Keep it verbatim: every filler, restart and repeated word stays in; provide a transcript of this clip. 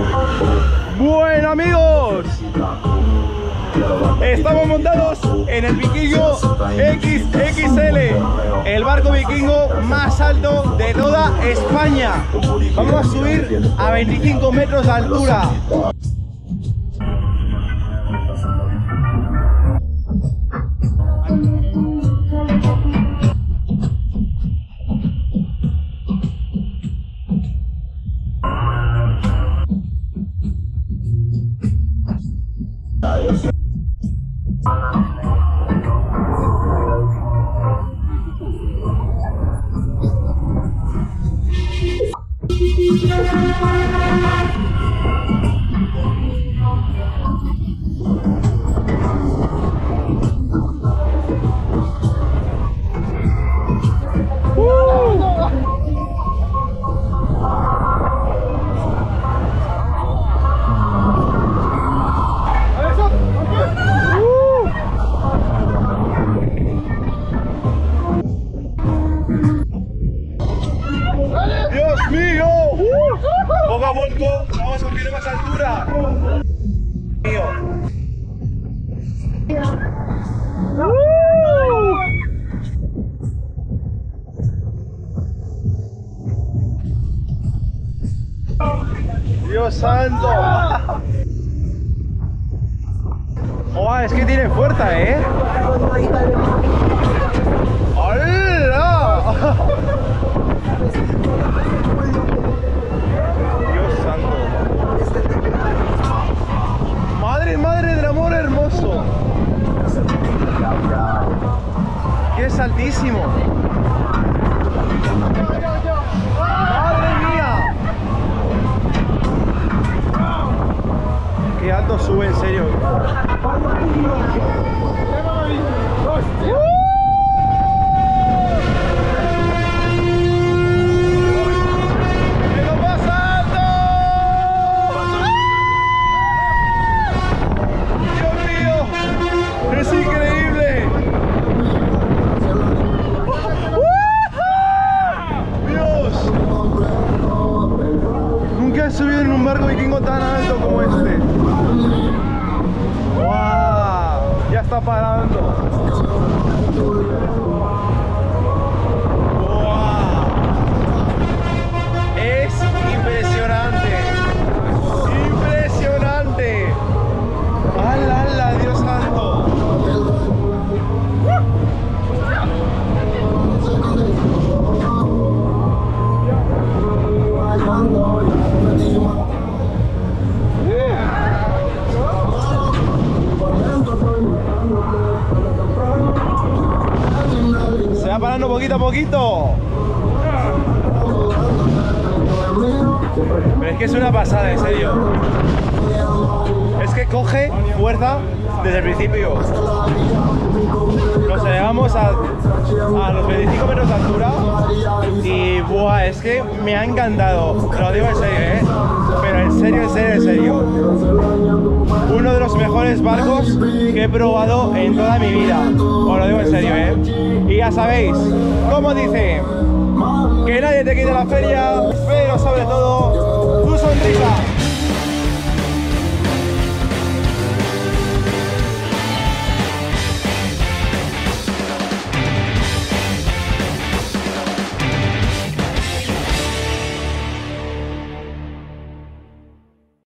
Bueno, amigos, estamos montados en el Vikingo equis equis ele, el barco vikingo más alto de toda España. Vamos a subir a veinticinco metros de altura. Poco a poco vamos a subir más altura. Mío. Dios santo. Oh, es que tiene fuerza, ¿eh? ¡Hola! Madre, madre del amor hermoso. ¡Qué es altísimo! ¡Madre mía! ¡Qué alto sube, en serio! ¡Es increíble! ¡Dios! Nunca he subido en un barco vikingo tan alto como este. ¡Wow! Ya está parando. ¡Wow! Es impresionante. ¡Impresionante! ¡Hala, hala, Dios santo! Se va parando poquito a poquito. Pero es que es una pasada, en serio. Es que coge fuerza desde el principio. Nos elevamos a, a los veinticinco metros de altura y buah, es que me ha encantado. Lo digo en serio, ¿eh? Pero en serio, en serio, en serio. Uno de los mejores barcos que he probado en toda mi vida. Os lo digo en serio, ¿eh? Y ya sabéis, como dice, que nadie te quite la feria, pero sobre todo tu sonrisa.